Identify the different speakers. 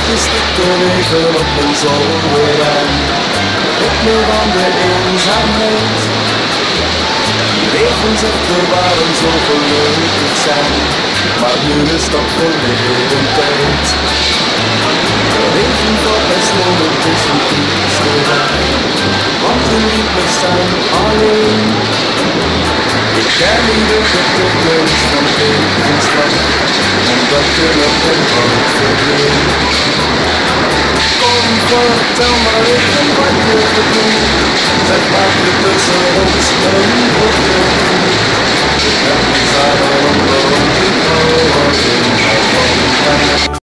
Speaker 1: We stikken even op een zomerwijn. Ritme van de eenzaamheid. Leven zegt we waren zo gelukkig zijn, maar nu is dat verleden tijd. Leven valt bij sneeuw tussen iets gedaan, want we niet meer staan alleen. Ik ken niet de betekenis van levenslang, omdat je nog een hand verdween. Kom, vertel maar even wat je bedoelt. Zeg maar je tussen ons een probleem. Ik heb niet samen om de